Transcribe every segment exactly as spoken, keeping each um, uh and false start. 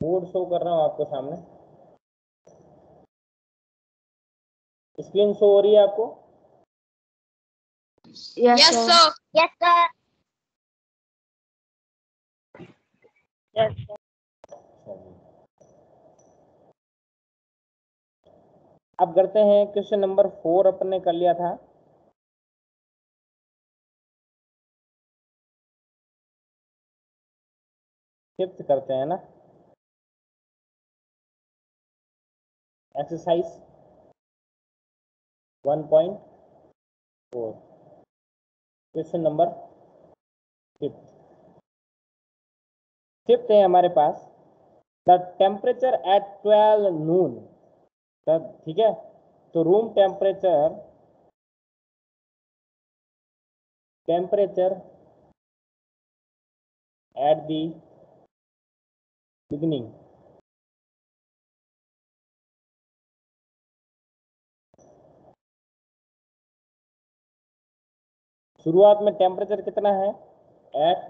Board show कर रहा हूँ आपको सामने, स्क्रीन शो हो रही है आपको? Yes sir. Yes sir. Yes sir. अब करते हैं क्वेश्चन नंबर फोर, अपन ने कर लिया था। फिफ्थ करते हैं ना, exercise one point four, question number fifth. Fifth है हमारे पास, the temperature at twelve noon. ठीक है, तो room temperature temperature at the beginning शुरुआत में टेम्परेचर कितना है एट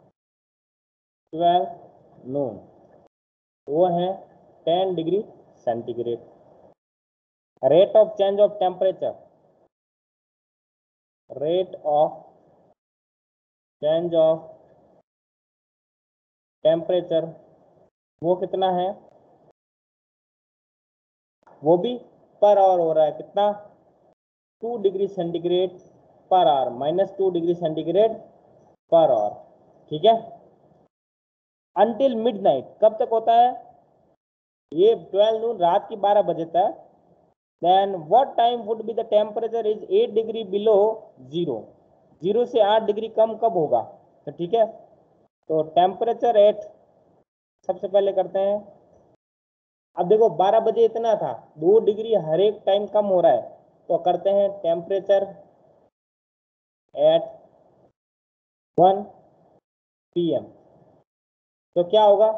ट्वेल्व नून, वो है ten degree centigrade. Rate of change of temperature, rate of change of temperature वो कितना है, वो भी पर आवर हो रहा है, कितना, two degree centigrade per hour, minus two degree centigrade per hour. ठीक है, अंटिल मिडनाइट, कब तक होता है ये, ट्वेल्व नून, रात की बारह बजे तक। Then what time would be the temperature is eight degree below zero, zero से आठ डिग्री कम कब होगा। तो ठीक है, तो टेम्परेचर एट, सबसे पहले करते हैं, अब देखो बारह बजे इतना था, दो डिग्री हर एक टाइम कम हो रहा है, तो करते हैं temperature at one P M, तो क्या होगा,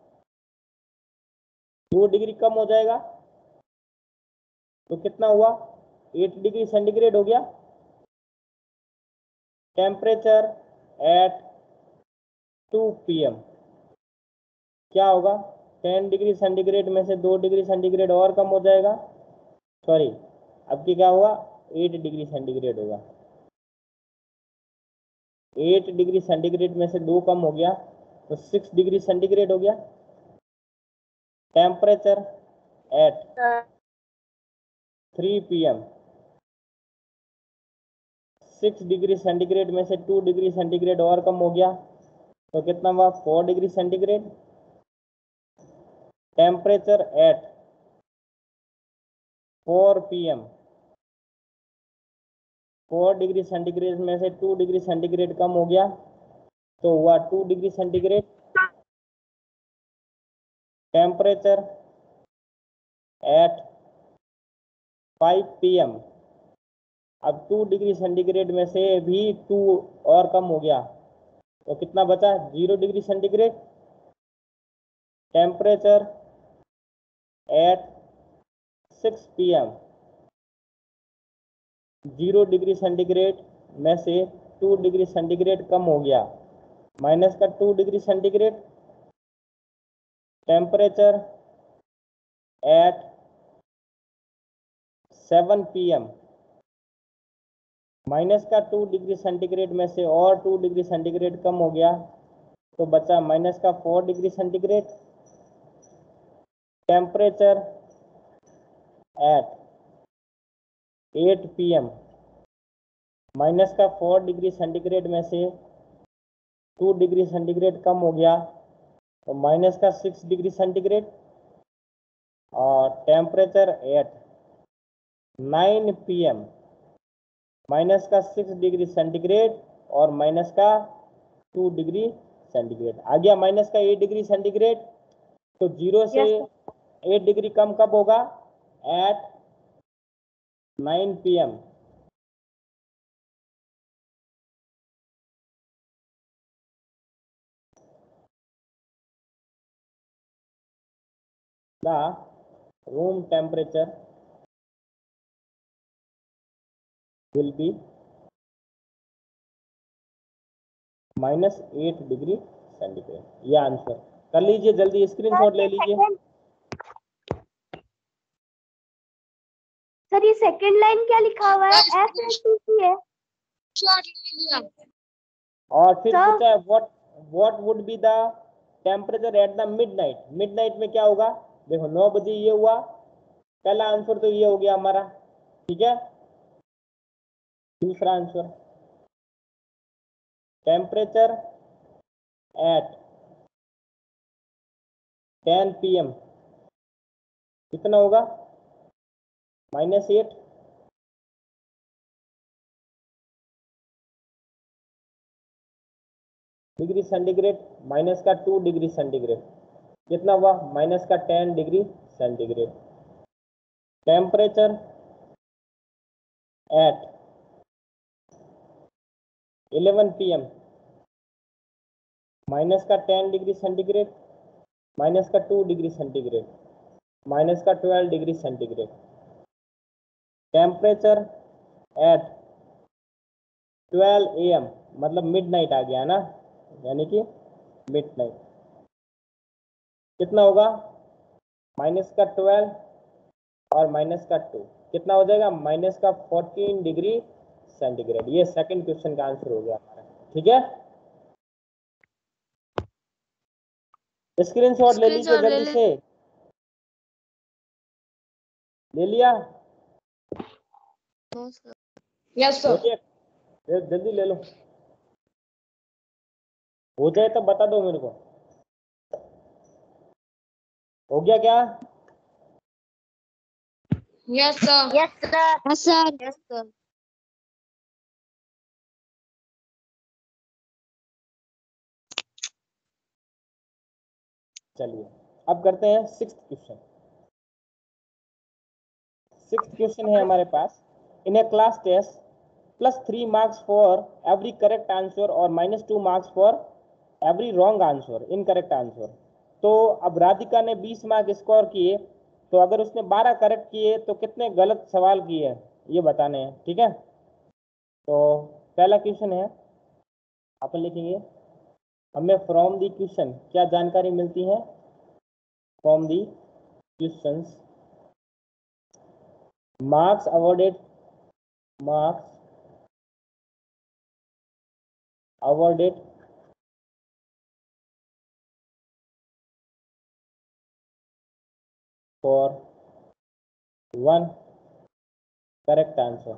दो डिग्री कम हो जाएगा, तो कितना हुआ, एट डिग्री सेंटीग्रेड हो गया। Temperature at two P M क्या होगा, टेन डिग्री सेंटीग्रेड में से दो डिग्री सेंटीग्रेड और कम हो जाएगा, सॉरी अब की क्या हुआ, एट डिग्री सेंटीग्रेड होगा। एट डिग्री सेंटीग्रेड में से दो कम हो गया तो सिक्स डिग्री सेंटीग्रेड हो गया। Temperature at three P M, six degree centigrade में से टू डिग्री सेंटीग्रेड और कम हो गया, तो कितना हुआ, four degree centigrade. Temperature at four P M, four degree centigrade में से टू डिग्री सेंटीग्रेड कम हो गया, तो हुआ two degree centigrade. Temperature at five P M, अब टू डिग्री सेंटीग्रेड में से भी टू और कम हो गया, तो कितना बचा, zero degree centigrade. Temperature at six P M, zero degree centigrade में से टू डिग्री सेंटीग्रेड कम हो गया, माइनस का two degree centigrade. Temperature at seven P M, minus का टू डिग्री सेंटीग्रेड में से और टू डिग्री सेंटीग्रेड कम हो गया, तो बचा माइनस का four degree centigrade. Temperature at eight P M, minus का फोर डिग्री सेंटीग्रेड में से टू डिग्री सेंटीग्रेड कम हो गया, तो माइनस का सिक्स डिग्री सेंटीग्रेड। और temperature at nine P M, minus का सिक्स डिग्री सेंटीग्रेड और माइनस का टू डिग्री सेंटीग्रेड। आ गया माइनस का एट डिग्री सेंटीग्रेड, तो जीरो से एट डिग्री कम कब होगा, eight nine P M. The room temperature will be minus eight degree centigrade, ये आंसर। कर लीजिए जल्दी, स्क्रीनशॉट ले लीजिए। सर ये सेकंड लाइन क्या लिखा हुआ है? एफ एस टी सी है। और फिर Sir? पूछा है what what would be the temperature at the midnight. Midnight में क्या होगा? देखो नौ बजे ये हुआ, पहला आंसर तो ये हो गया हमारा, ठीक है। दूसरा answer temperature at ten P M कितना होगा? Minus eight. Degree centigrade minus का टू डिग्री सेंटीग्रेड कितना हुआ? माइनस का ten degree centigrade. Temperature at eleven P M minus का टेन डिग्री सेंटीग्रेड माइनस का टू डिग्री सेंटीग्रेड माइनस का twelve degree centigrade. Temperature at twelve A M मतलब midnight आ गया ना, यानी कि मिडनाइट कितना होगा? माइनस का ट्वेल्व और माइनस का टू कितना हो जाएगा? माइनस का फोर्टीन डिग्री सेंटीग्रेड। ये सेकंड क्वेश्चन का आंसर हो गया हमारा, ठीक है। स्क्रीनशॉट ले लीजिए जल्दी से। ले लिया? Yes sir. जल्दी ले लो, हो जाए तो बता दो मेरे को। हो गया क्या? Yes sir. Yes sir. Yes sir. Yes sir. चलिए अब करते हैं सिक्स्थ क्वेश्चन। सिक्स्थ क्वेश्चन है हमारे पास, in a class test plus three marks for every correct answer और minus two marks for every wrong answer, incorrect answer. तो अब राधिका ने बीस मार्क स्कोर किए, तो अगर उसने बारह करेक्ट किए तो कितने गलत सवाल किए ये बताने हैं, ठीक है। तो पहला क्वेश्चन है, अपन लिखेंगे हमें फ्रॉम दी क्वेश्चन क्या जानकारी मिलती है? From the questions marks awarded marks awarded for one correct answer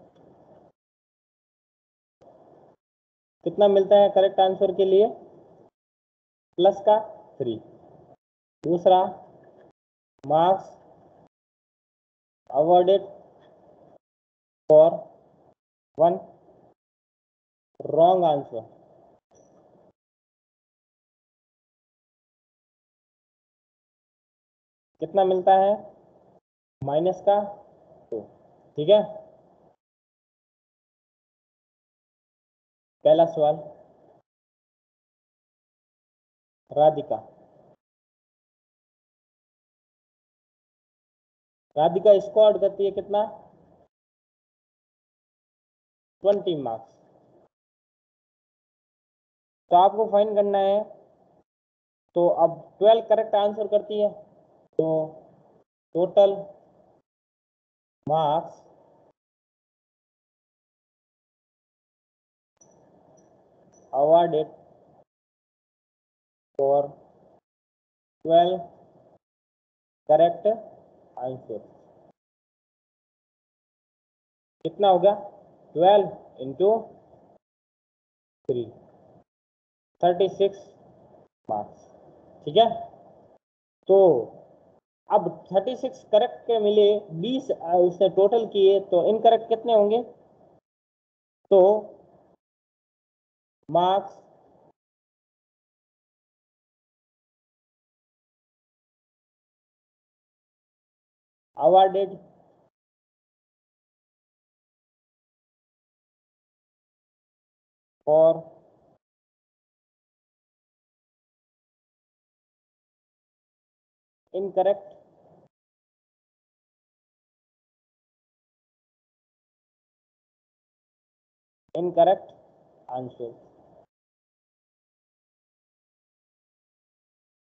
कितना मिलता है करेक्ट आंसर के लिए? प्लस का थ्री। दूसरा marks awarded for one wrong answer कितना मिलता है? माइनस का टू, ठीक है। पहला सवाल राधिका राधिका स्कोर करती है कितना? Twenty marks. तो आपको फाइन करना है, तो अब ट्वेल्व करेक्ट आंसर करती है तो total marks awarded for twelve correct answer कितना होगा? Twelve into three thirty six marks, ठीक है। तो अब थर्टी सिक्स करेक्ट के मिले, बीस उसने टोटल किए, तो इनकरेक्ट कितने होंगे? तो marks awarded for incorrect incorrect answer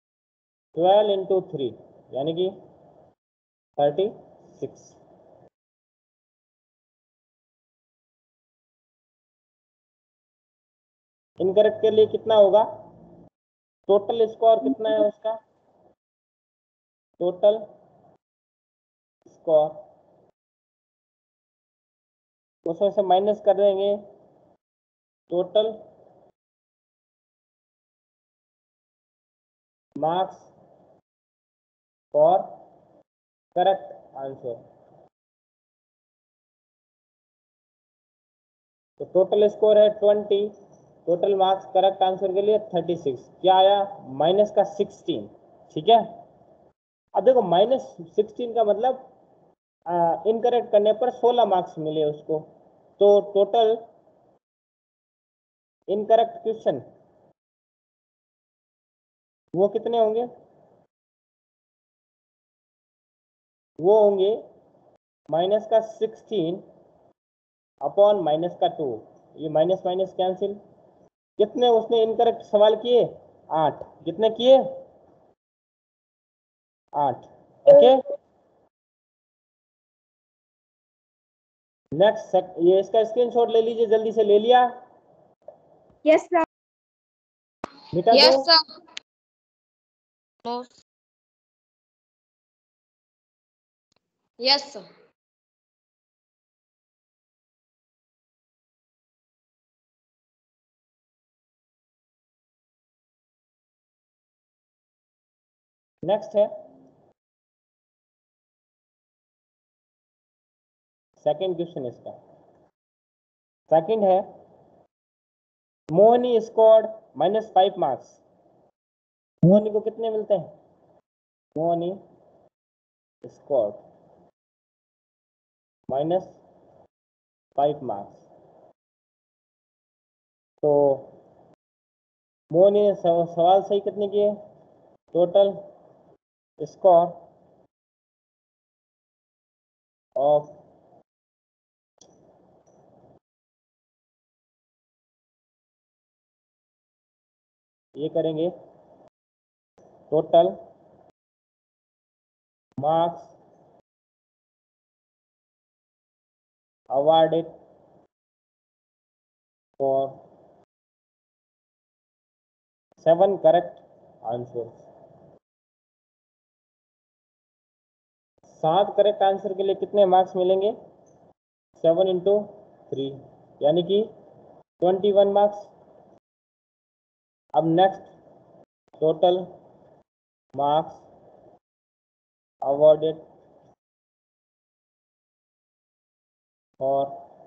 twelve into three यानी कि थर्टी सिक्स। इनकरेक्ट के लिए कितना होगा? टोटल स्कोर कितना है उसका? टोटल स्कोर उसमें से माइनस कर देंगे total marks for correct answer. तो टोटल स्कोर है twenty, total marks correct answer के लिए थर्टी सिक्स। क्या आया? माइनस का सिक्सटीन। ठीक है, अब देखो माइनस सिक्सटीन का मतलब इनकरेक्ट करने पर सोलह मार्क्स मिले उसको। तो टोटल इनकरेक्ट क्वेश्चन वो कितने होंगे? वो होंगे माइनस का सिक्सटीन अपॉन माइनस का टू। ये माइनस माइनस कैंसिल। कितने उसने इनकरेक्ट सवाल किए? आठ। कितने किए? आठ। ओके, नेक्स्ट ये इसका स्क्रीनशॉट ले लीजिए, जल्दी से। ले लिया? Yes sir. मिटा दो। Yes, sir. No. Yes, sir. Next है सेकंड क्वेश्चन। इसका सेकंड है Mohini scored minus five marks. Mohini को कितने मिलते हैं? Mohini scored minus five marks. तो मोहनी ने सवाल सही कितने किए? टोटल स्कोर ऑफ ये करेंगे total marks awarded for seven correct answers। सात करेक्ट आंसर के लिए कितने मार्क्स मिलेंगे? सेवन इंटू थ्री यानी कि ट्वेंटी वन मार्क्स। अब next total marks awarded for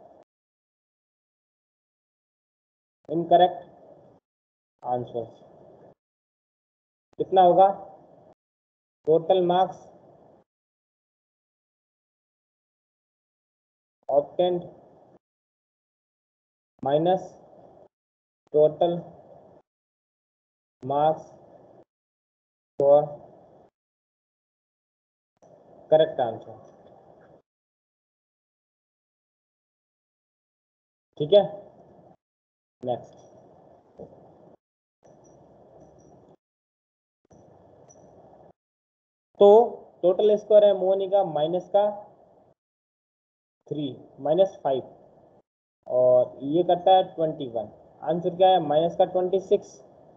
incorrect answers कितना होगा? Total marks obtained minus total marks for correct answer. ठीक है, नेक्स्ट। तो टोटल स्कोर है मोहनी का माइनस का थ्री माइनस फाइव और ये करता है ट्वेंटी वन। आंसर क्या है? माइनस का ट्वेंटी सिक्स।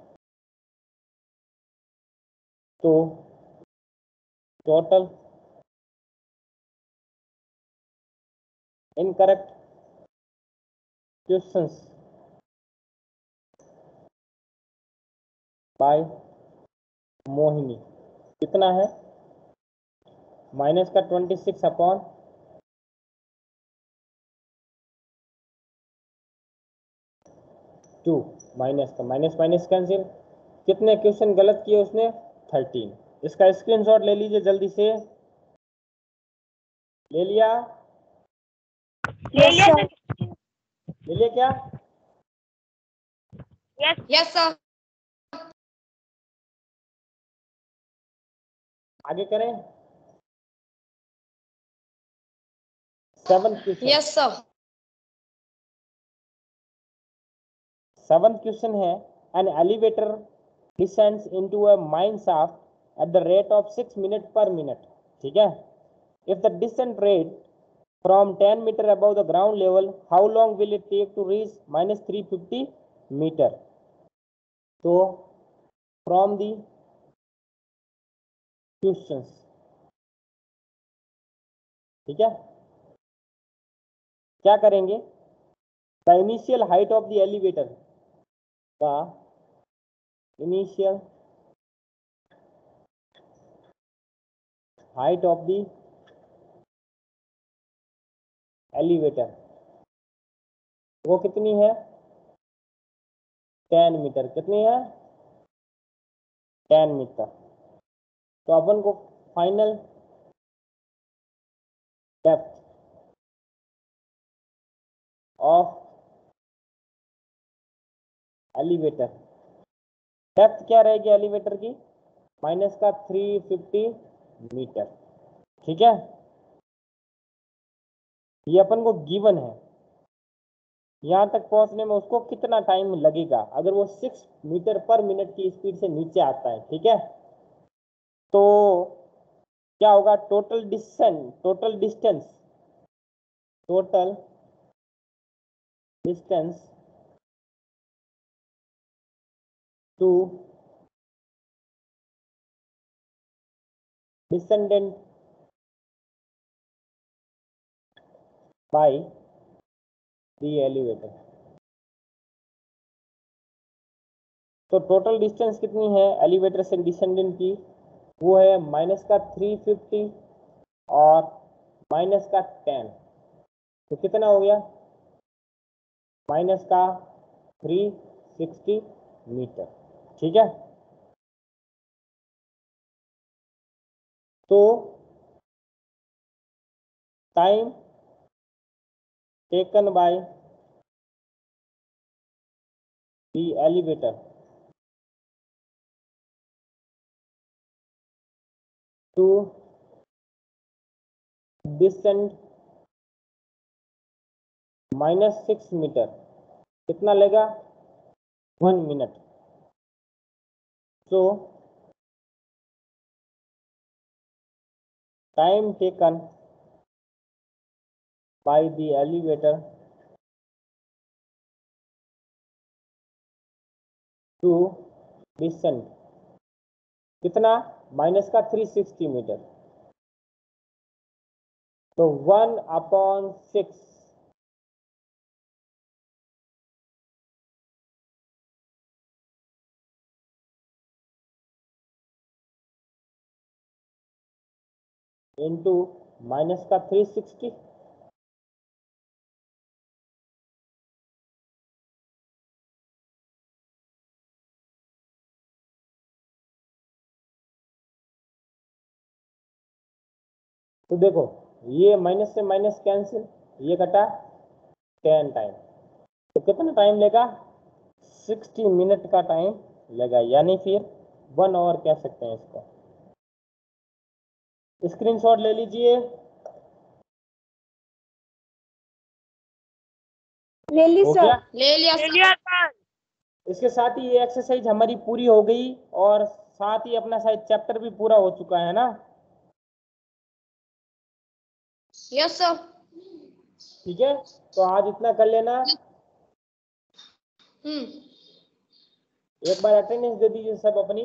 तो total incorrect questions by Mohini कितना है? माइनस का twenty six upon two. Minus का माइनस माइनस कैंसिल। कितने क्वेश्चन गलत किए उसने? थर्टीन। इसका स्क्रीनशॉट ले लीजिए जल्दी से। ले लिया? ले लिया सर। ले लिया क्या? Yes Yes, sir. आगे करें। Seven question. Yes, sir. Seven question है an elevator descends into a mine shaft at the rate of six minutes per minute. ठीक है. If the descent rate from ten meter above the ground level, how long will it take to reach minus three fifty meter? So from the questions, ठीक है, क्या करेंगे? The initial height of the elevator, the initial height of the elevator वो कितनी है? Ten metre. कितनी है? Ten metre. तो अपन को final depth of elevator, depth क्या रहेगी एलिवेटर की? माइनस का थ्री फिफ्टी मीटर. ठीक है, ये अपन को गिवन है. यहां तक पहुंचने में उसको कितना टाइम लगेगा अगर वो सिक्स मीटर पर मिनट की स्पीड से नीचे आता है. ठीक है, तो क्या होगा? Total distance total distance total distance to descendant by the elevator. तो टोटल डिस्टेंस कितनी है एलिवेटर से डिसेंडेंट की? वो है माइनस का थ्री फिफ्टी और माइनस का टेन. तो कितना हो गया? माइनस का थ्री सिक्सटी मीटर. ठीक है, तो time taken by the elevator to descend minus six metre कितना लेगा? One minute. So time taken by the elevator to descend कितना? माइनस का थ्री सिक्सटी मीटर. तो one upon six into minus का three sixty. तो देखो ये minus से माइनस कैंसिल, ये कटा टेन टाइम. तो कितना टाइम लेगा? सिक्सटी मिनट का टाइम लेगा, यानी फिर वन आवर कह सकते हैं इसको. स्क्रीनशॉट ले लीजिए. ले ली हो सर. गया? ले लिया सर. इसके साथ ही ये एक्सरसाइज हमारी पूरी हो गई और साथ ही अपना शायद चैप्टर भी पूरा हो चुका है ना. Yes sir. ठीक है, तो आज इतना कर लेना. हम्म. एक बार अटेंडेंस दे दीजिए सब अपनी.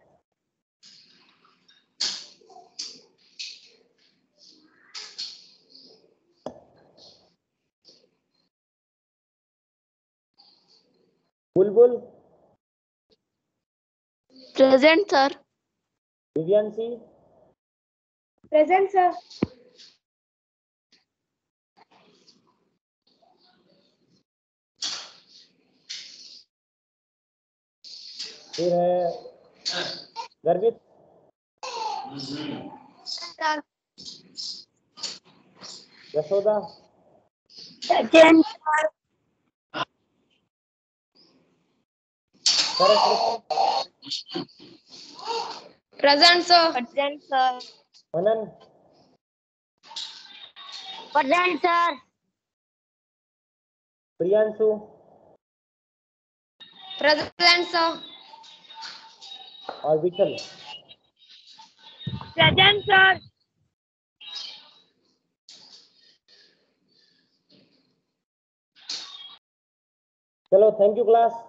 Bulbul, present sir. Divyanshi, present sir. फिर है Garvit, sir. Yashoda, present sir. Saraswati, present sir. Present sir. Manan, present sir. Priyanshu, present sir. और विठल. Present sir. चलो थैंक यू क्लास।